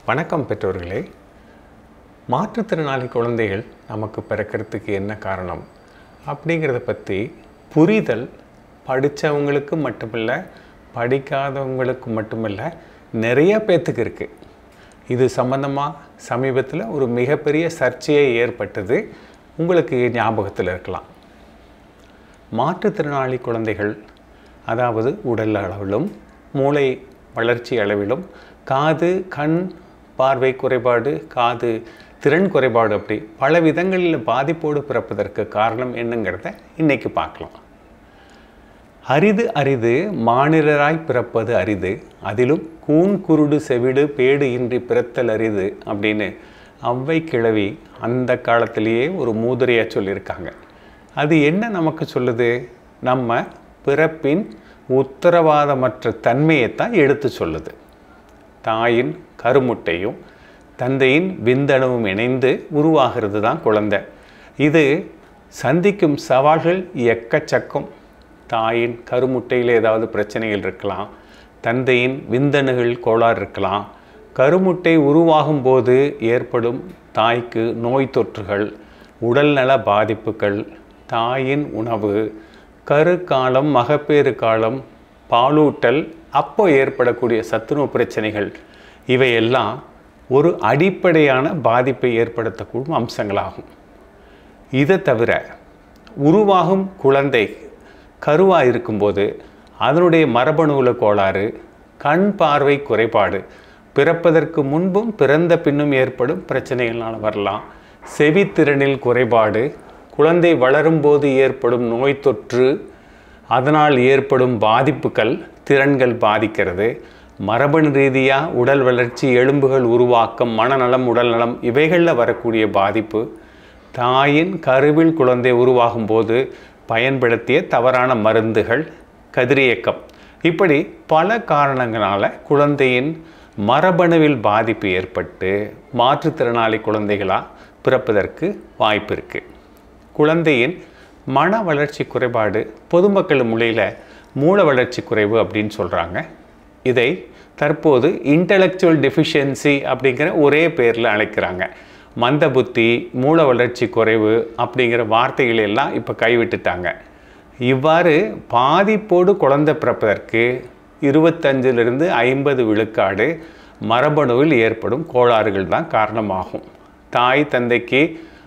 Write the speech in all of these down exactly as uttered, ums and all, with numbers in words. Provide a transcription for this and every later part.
வணக்கம் பெற்றோர்களே. மாற்றுத்திறனாளி குழந்தைகள் நமக்கு பிறக்கிறதுக்கு என்ன காரணம் அப்படிங்கிறத பற்றி புரிதல் படித்தவங்களுக்கு மட்டுமில்லை, படிக்காதவங்களுக்கு மட்டுமில்லை, நிறைய பேர்த்துக்கு இருக்குது. இது சம்பந்தமாக சமீபத்தில் ஒரு மிகப்பெரிய சர்ச்சையே ஏற்பட்டது. உங்களுக்கு ஞாபகத்தில் இருக்கலாம். மாற்றுத்திறனாளி குழந்தைகள், அதாவது உடல் அளவிலும் மூளை வளர்ச்சி அளவிலும் காது கண் பார்வை குறைபாடு, காது திறன் குறைபாடு, அப்படி பல விதங்களில் பாதிப்போடு பிறப்பதற்கு காரணம் என்னங்கிறத இன்றைக்கி பார்க்கலாம். அரிது அரிது மானிடராய் பிறப்பது அரிது, அதிலும் கூன் குருடு செவிடு பேடு இன்றி பிறத்தல் அரிது அப்படின்னு ஔவை கிழவி அந்த காலத்திலேயே ஒரு மூதுரையாக சொல்லியிருக்காங்க. அது என்ன நமக்கு சொல்லுது? நம்ம பிறப்பின் உத்தரவாதமற்ற தன்மையைத்தான் எடுத்து சொல்லுது. தாயின் கருமுட்டையும் தந்தையின் விந்தணுவும் இணைந்து உருவாகிறது தான் குழந்தை. இது சந்திக்கும் சவால்கள் எக்கச்சக்கம். தாயின் கருமுட்டையில் ஏதாவது பிரச்சனைகள் இருக்கலாம், தந்தையின் விந்தணுகள் கோளாறு இருக்கலாம். கருமுட்டை உருவாகும் போது ஏற்படும் தாய்க்கு நோய் தொற்றுகள், உடல்நல பாதிப்புகள், தாயின் உணவு, கரு காலம், மகப்பேறு காலம், பாலூட்டல், அப்போ ஏற்படக்கூடிய சத்துணவு பிரச்சனைகள், இவையெல்லாம் ஒரு அடிப்படையான பாதிப்பை ஏற்படுத்தக்கூடிய அம்சங்களாகும். இதை தவிர உருவாகும் குழந்தை கருவாக இருக்கும்போது அதனுடைய மரபணுவில் கோளாறு, கண் பார்வை குறைபாடு, பிறப்பதற்கு முன்பும் பிறந்த பின்னும் ஏற்படும் பிரச்சனைகளால் வரலாம். செவித்திறனில் குறைபாடு, குழந்தை வளரும்போது ஏற்படும் நோய் தொற்று, அதனால் ஏற்படும் பாதிப்புகள், திறன்கள் பாதிக்கிறது. மரபணு ரீதியாக உடல் வளர்ச்சி, எலும்புகள் உருவாக்கம், மனநலம், உடல்நலம், இவைகளில் வரக்கூடிய பாதிப்பு, தாயின் கருவில் குழந்தை உருவாகும் போது பயன்படுத்திய தவறான மருந்துகள், கதிரியக்கம், இப்படி பல காரணங்களால் குழந்தையின் மரபணுவில் பாதிப்பு ஏற்பட்டு மாற்றுத்திறனாளி குழந்தைகளாக பிறப்பதற்கு வாய்ப்பு இருக்குது. குழந்தையின் மன வளர்ச்சி குறைபாடு பொதுமக்கள் மொழியில் மூளை வளர்ச்சி குறைவு அப்படின்னு சொல்கிறாங்க. இதை தற்போது இன்டலெக்சுவல் டெஃபிஷியன்சி அப்படிங்கிற ஒரே பேரில் அழைக்கிறாங்க. மந்த புத்தி, மூளை வளர்ச்சி குறைவு அப்படிங்கிற வார்த்தைகள் எல்லாம் இப்போ கைவிட்டுட்டாங்க. இவ்வாறு பாதிப்போடு குழந்தை பிறப்பதற்கு இருபத்தஞ்சிலிருந்து ஐம்பது விழுக்காடு மரபணுவில் ஏற்படும் கோளாறுகள் தான் காரணமாகும். தாய் தந்தைக்கு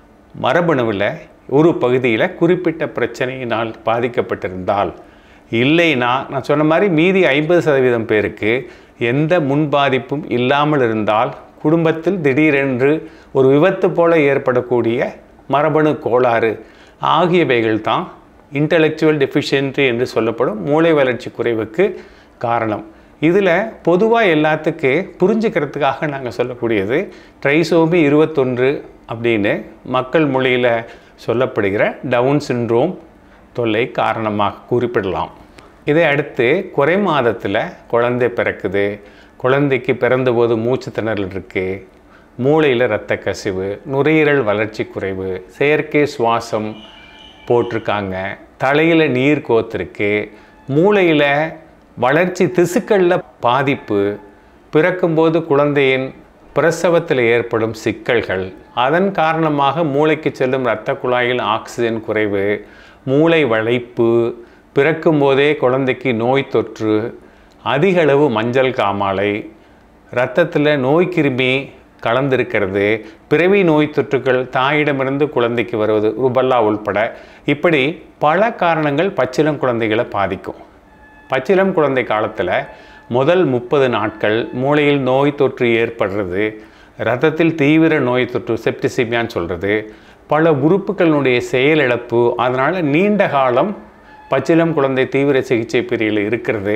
மரபணுவில் ஒரு பகுதியில் குறிப்பிட்ட பிரச்சனையினால் பாதிக்கப்பட்டிருந்தால், இல்லைன்னா நான் சொன்ன மாதிரி மீதி ஐம்பது சதவீதம் பேருக்கு எந்த முன் பாதிப்பும் இல்லாமல் இருந்தால், குடும்பத்தில் திடீரென்று ஒரு விபத்து போல ஏற்படக்கூடிய மரபணு கோளாறு ஆகியவைகள் தான் இன்டலெக்சுவல் டெஃபிஷியன்சி என்று சொல்லப்படும் மூளை வளர்ச்சி குறைவுக்கு காரணம். இதில் பொதுவாக எல்லாத்துக்கு புரிஞ்சுக்கிறதுக்காக நாங்கள் சொல்லக்கூடியது ட்ரைசோமி இருபத்தொன்று அப்படின்னு மக்கள் மொழியில் சொல்லப்படுகிற டவுன் சிண்ட்ரோம் தொல்லை காரணமாக குறிப்பிடலாம். இதை அடுத்து குறை மாதத்தில் குழந்தை பிறக்குது, குழந்தைக்கு பிறந்தபோது மூச்சு திணறல் இருக்குது, மூளையில் இரத்த கசிவு, நுரையீரல் வளர்ச்சி குறைவு, செயற்கை சுவாசம் போட்டிருக்காங்க, தலையில் நீர் கோத்திருக்கு, மூளையில் வளர்ச்சி திசுக்களில் பாதிப்பு, பிறக்கும்போது குழந்தையின் பிரசவத்தில் ஏற்படும் சிக்கல்கள், அதன் காரணமாக மூளைக்கு செல்லும் இரத்த குழாயில் ஆக்சிஜன் குறைவு, மூளை வளைப்பு, பிறக்கும்போதே குழந்தைக்கு நோய் தொற்று, அதிகளவு மஞ்சள் காமாலை, இரத்தத்தில் நோய் கிருமி கலந்திருக்கிறது, பிறவி நோய் தொற்றுகள் தாயிடமிருந்து குழந்தைக்கு வருவது, ருபல்லா உள்பட, இப்படி பல காரணங்கள் பச்சிளம் குழந்தைகளை பாதிக்கும். பச்சிளம் குழந்தை காலத்தில் முதல் முப்பது நாட்கள் மூளையில் நோய் தொற்று ஏற்படுறது, இரத்தத்தில் தீவிர நோய் தொற்று, செப்டிசிமியான்னு சொல்கிறது, பல உறுப்புகளினுடைய செயலிழப்பு, அதனால் நீண்ட காலம் பச்சிளம் குழந்தை தீவிர சிகிச்சை பிரிவில் இருக்கிறது,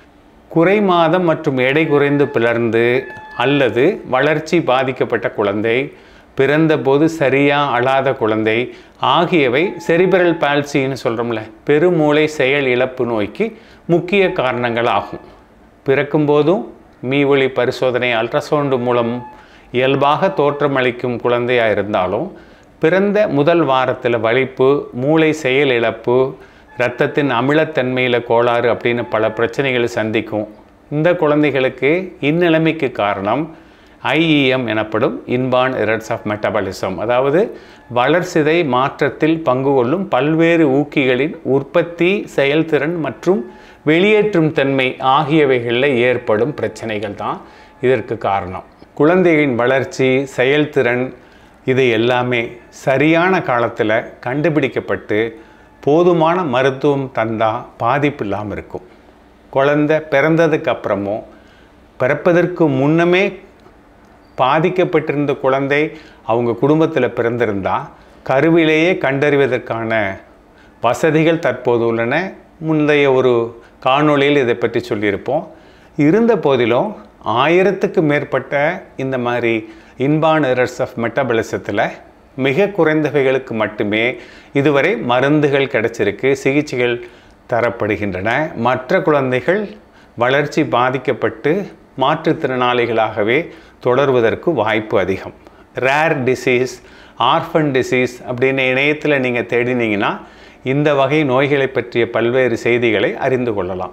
குறை மாதம் மற்றும் எடை குறைந்து பிளர்ந்து அல்லது வளர்ச்சி பாதிக்கப்பட்ட குழந்தை, பிறந்தபோது சரியாக அழாத குழந்தை ஆகியவை செரிப்ரல் பால்சின்னு சொல்கிறோம்ல, பெருமூளை செயல் இழப்பு நோய்க்கு முக்கிய காரணங்கள் ஆகும். பிறக்கும்போதும் மீவொலி பரிசோதனை, அல்ட்ராசவுண்டு மூலம் இயல்பாக தோற்றமளிக்கும் குழந்தையாக இருந்தாலும் பிறந்த முதல் வாரத்தில் வலிப்பு, மூளை செயல் இழப்பு, இரத்தத்தின் அமிலத்தன்மையில் கோளாறு அப்படின்னு பல பிரச்சனைகளை சந்திக்கும். இந்த குழந்தைகளுக்கு இந்நிலைமைக்கு காரணம் ஐஇஎம் எனப்படும் இன்பார்ன் எரர்ஸ் ஆஃப் மெட்டபாலிசம், அதாவது வளர்சிதை மாற்றத்தில் பங்கு கொள்ளும் பல்வேறு ஊக்கிகளின் உற்பத்தி, செயல்திறன் மற்றும் வெளியேற்றும் தன்மை ஆகியவைகளில் ஏற்படும் பிரச்சனைகள் தான் இதற்கு காரணம். குழந்தைகளின் வளர்ச்சி, செயல்திறன் இது எல்லாமே சரியான காலத்தில் கண்டுபிடிக்கப்பட்டு போதுமான மருத்துவம் தந்தால் பாதிப்பு இல்லாமல் இருக்கும். குழந்தை பிறந்ததுக்கு அப்புறமோ பிறப்பதற்கு முன்னமே பாதிக்கப்பட்டிருந்த குழந்தை அவங்க குடும்பத்தில் பிறந்திருந்தால் கருவிலேயே கண்டறிவதற்கான வசதிகள் தற்போது உள்ளன. முந்தைய ஒரு காணொளியில் இதை பற்றி சொல்லியிருப்போம். இருந்த போதிலும் ஆயிரத்துக்கு மேற்பட்ட இந்த மாதிரி இன்பார்ன் எரர்ஸ் ஆஃப் மெட்டபாலிசத்தில் மிக குறைந்தவைகளுக்கு மட்டுமே இதுவரை மருந்துகள் கிடைச்சிருக்கு, சிகிச்சைகள் தரப்படுகின்றன. மற்ற குழந்தைகள் வளர்ச்சி பாதிக்கப்பட்டு மாற்றுத்திறனாளிகளாகவே தொடர்வதற்கு வாய்ப்பு அதிகம். ரேர் டிசீஸ், ஆர்ஃபன் டிசீஸ் அப்படின்னு இணையத்தில் நீங்கள் தேடினீங்கன்னா இந்த வகை நோய்களை பற்றிய பல்வேறு செய்திகளை அறிந்து கொள்ளலாம்.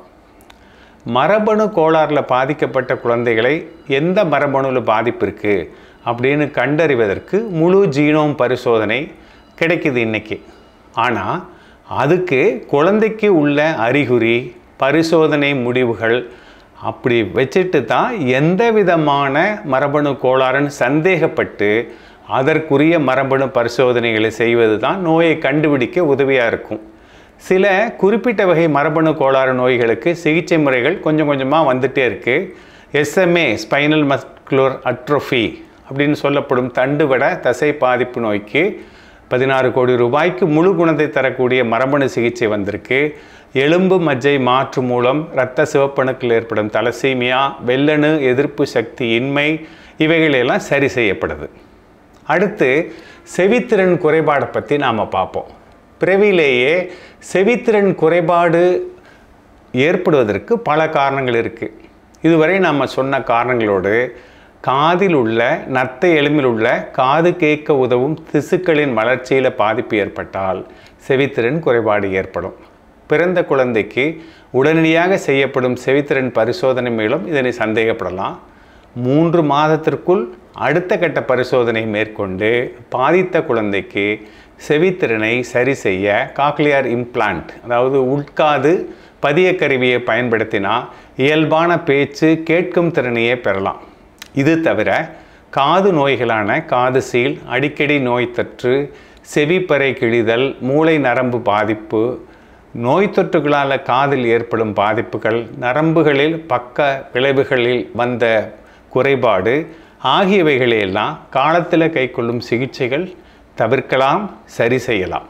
மரபணு கோளாறில் பாதிக்கப்பட்ட குழந்தைகளை எந்த மரபணுவில் பாதிப்பு இருக்குது அப்படின்னு கண்டறிவதற்கு முழு ஜீனோம் பரிசோதனை கிடைக்குது இன்றைக்கி. ஆனால் அதுக்கு குழந்தைக்கு உள்ள அறிகுறி, பரிசோதனை முடிவுகள் அப்படி வச்சுட்டு தான் எந்த விதமான மரபணு கோளாறுன்னு சந்தேகப்பட்டு அதற்குரிய மரபணு பரிசோதனைகளை செய்வது தான் நோயை கண்டுபிடிக்க உதவியாக இருக்கும். சில குறிப்பிட்ட வகை மரபணு கோளாறு நோய்களுக்கு சிகிச்சை முறைகள் கொஞ்சம் கொஞ்சமாக வந்துகிட்டே இருக்குது. எஸ்எம்ஏ, ஸ்பைனல் மஸ்குலர் அட்ரோஃபி அப்படின்னு சொல்லப்படும் தண்டுவட தசை பாதிப்பு நோய்க்கு பதினாறு கோடி ரூபாய்க்கு முழு குணத்தை தரக்கூடிய மரபணு சிகிச்சை வந்திருக்கு. எலும்பு மஜ்ஜை மாற்று மூலம் இரத்த சிவப்பணுக்கள் ஏற்படும் தலசீமியா, வெள்ளணு எதிர்ப்பு சக்தி இன்மை இவைகளெல்லாம் சரி செய்யப்படுது. அடுத்து செவித்திறன் குறைபாடை பற்றி நாம் பார்ப்போம். பிறவிலேயே செவித்திறன் குறைபாடு ஏற்படுவதற்கு பல காரணங்கள் இருக்குது. இதுவரை நாம் சொன்ன காரணங்களோடு காதில் உள்ள நத்தை எலும்பில் உள்ள காது கேட்க உதவும் திசுக்களின் வளர்ச்சியில் பாதிப்பு ஏற்பட்டால் செவித்திறன் குறைபாடு ஏற்படும். பிறந்த குழந்தைக்கு உடனடியாக செய்யப்படும் செவித்திறன் பரிசோதனை மூலம் இதனை சந்தேகப்படலாம். மூன்று மாதத்திற்குள் அடுத்த கட்ட பரிசோதனை மேற்கொண்டு பாதித்த குழந்தைக்கு செவித்திறனை சரி செய்ய காக்லியர் இம்ப்ளான்ட், அதாவது உட்காது பதிய கருவியை பயன்படுத்தினால் இயல்பான பேச்சு, கேட்கும் திறனையே பெறலாம். இது தவிர காது நோய்களான காது சீல், அடிக்கடி நோய் தொற்று, செவிப்பறை கிழிதல், மூளை நரம்பு பாதிப்பு, நோய் தொற்றுகளால் காதில் ஏற்படும் பாதிப்புகள், நரம்புகளில் பக்க விளைவுகளில் வந்த குறைபாடு ஆகியவைகளையெல்லாம் காலத்தில் கைக்கொள்ளும் சிகிச்சைகள் தவிர்க்கலாம், சரி செய்யலாம்.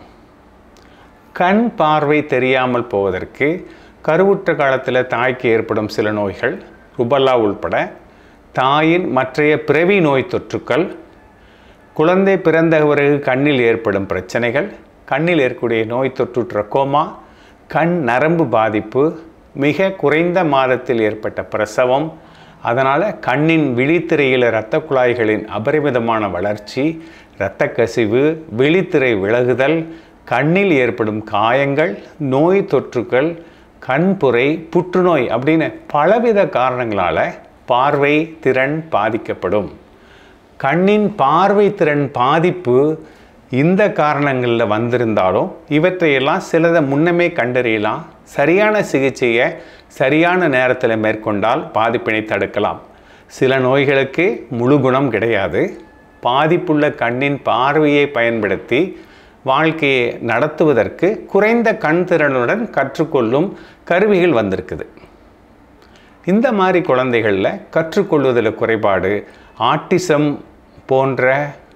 கண் பார்வை தெரியாமல் போவதற்கு கருவுற்ற காலத்தில் தாய்க்கு ஏற்படும் சில நோய்கள், ருபல்லா உள்பட தாயின் மற்றைய பிறவி நோய் தொற்றுக்கள், குழந்தை பிறந்த பிறகு கண்ணில் ஏற்படும் பிரச்சனைகள், கண்ணில் ஏற்பக்கூடிய நோய் தொற்று ட்ரக்கோமா, கண் நரம்பு பாதிப்பு, மிக குறைந்த மாதத்தில் ஏற்பட்ட பிரசவம், அதனால் கண்ணின் விழித்திரையில் இரத்த குழாய்களின் அபரிமிதமான வளர்ச்சி, இரத்த கசிவு, விழித்திரை விலகுதல், கண்ணில் ஏற்படும் காயங்கள், நோய் தொற்றுக்கள், கண்புரை, புற்றுநோய் அப்படின்னு பலவித காரணங்களால் பார்வை திறன் பாதிக்கப்படும். கண்ணின் பார்வை திறன் பாதிப்பு இந்த காரணங்களில் வந்திருந்தாலும் இவற்றையெல்லாம் சிலதை முன்னமே கண்டறியலாம். சரியான சிகிச்சையை சரியான நேரத்தில் மேற்கொண்டால் பாதிப்பினை தடுக்கலாம். சில நோய்களுக்கு முழு குணம் கிடையாது. பாதிப்புள்ள கண்ணின் பார்வையை பயன்படுத்தி வாழ்க்கையை நடத்துவதற்கு குறைந்த கண் திறனுடன் கற்றுக்கொள்ளும் கருவிகள் வந்திருக்குது. இந்த மாதிரி குழந்தைகளில் கற்றுக்கொள்வதில் குறைபாடு, ஆட்டிசம் போன்ற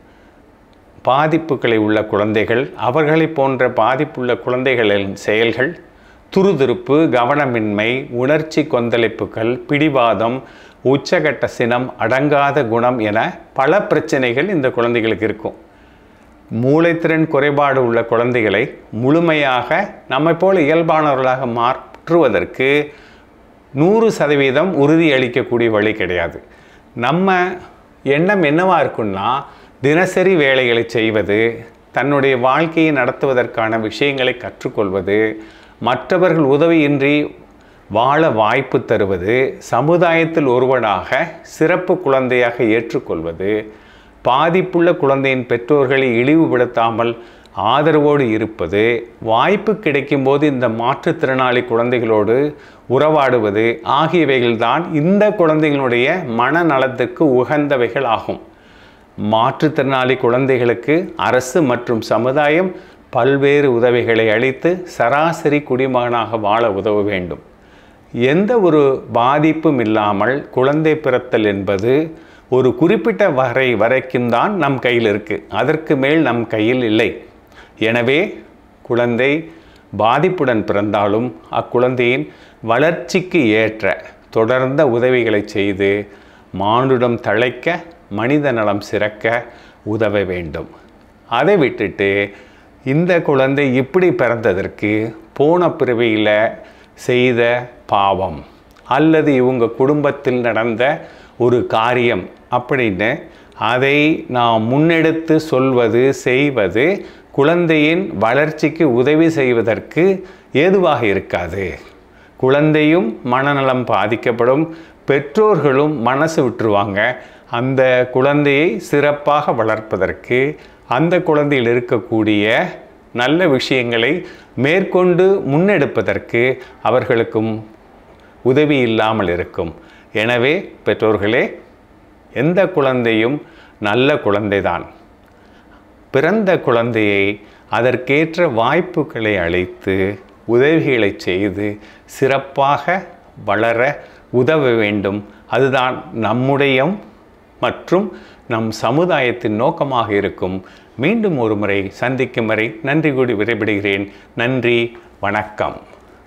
பாதிப்புகளை உள்ள குழந்தைகள், அவர்களை போன்ற பாதிப்புள்ள குழந்தைகளின் செயல்கள் துருதுருப்பு, கவனமின்மை, உணர்ச்சி கொந்தளிப்புகள், பிடிவாதம், உச்சகட்ட சினம், அடங்காத குணம் என பல பிரச்சனைகள் இந்த குழந்தைகளுக்கு இருக்கும். மூளைத்திறன் குறைபாடு உள்ள குழந்தைகளை முழுமையாக நம்மை போல இயல்பானவர்களாக மாற்றுவதற்கு நூறு சதவீதம் உறுதி அளிக்கக்கூடிய வழி கிடையாது. நம்ம எண்ணம் என்னவாக இருக்குன்னா, தினசரி வேலைகளை செய்வது, தன்னுடைய வாழ்க்கையை நடத்துவதற்கான விஷயங்களை கற்றுக்கொள்வது, மற்றவர்கள் உதவியின்றி வாழ வாய்ப்பு தருவது, சமுதாயத்தில் ஒருவனாக சிறப்பு குழந்தையாக ஏற்றுக்கொள்வது, பாதிப்புள்ள குழந்தையின் பெற்றோர்களை இழிவுபடுத்தாமல் ஆதரவோடு இருப்பது, வாய்ப்பு கிடைக்கும்போது இந்த மாற்றுத்திறனாளி குழந்தைகளோடு உறவாடுவது ஆகியவைகள்தான் இந்த குழந்தைகளுடைய மனநலத்துக்கு உகந்தவைகள் ஆகும். மாற்றுத்திறனாளி குழந்தைகளுக்கு அரசு மற்றும் சமுதாயம் பல்வேறு உதவிகளை அளித்து சராசரி குடிமகனாக வாழ உதவ வேண்டும். எந்த ஒரு பாதிப்பும் இல்லாமல் குழந்தை பிறத்தல் என்பது ஒரு குறிப்பிட்ட வரை வரைக்கும் தான் நம் கையில் இருக்குது. அதற்கு மேல் நம் கையில் இல்லை. எனவே குழந்தை பாதிப்புடன் பிறந்தாலும் அக்குழந்தையின் வளர்ச்சிக்கு ஏற்ற தொடர்ந்த உதவிகளை செய்து மானுடம் தழைக்க, மனித நலம் சிறக்க உதவ வேண்டும். அதை விட்டுட்டு இந்த குழந்தை இப்படி பிறந்ததற்கு போன பிறவியில் செய்த பாவம் அல்லது இவங்க குடும்பத்தில் நடந்த ஒரு காரியம் அப்படின்னு அதை நாம் முன்னெடுத்து சொல்வது, செய்வது குழந்தையின் வளர்ச்சிக்கு உதவி செய்வதற்கு ஏதுவாக இருக்காது. குழந்தையும் மனநலம் பாதிக்கப்படும், பெற்றோர்களும் மனசு விட்டுருவாங்க. அந்த குழந்தையை சிறப்பாக வளர்ப்பதற்கு, அந்த குழந்தையில் இருக்கக்கூடிய நல்ல விஷயங்களை மேற்கொண்டு முன்னெடுப்பதற்கு அவர்களுக்கும் உதவி இல்லாமல் இருக்கும். எனவே பெற்றோர்களே, எந்த குழந்தையும் நல்ல குழந்தைதான். பிறந்த குழந்தையை அதற்கேற்ற வாய்ப்புகளை அளித்து உதவிகளை செய்து சிறப்பாக வளர உதவ வேண்டும். அதுதான் நம்முடைய மற்றும் நம் சமுதாயத்தின் நோக்கமாக இருக்கும். மீண்டும் ஒரு முறை சந்திக்கும் வரை நன்றி கூடி விடைபெறுகிறேன். நன்றி, வணக்கம்.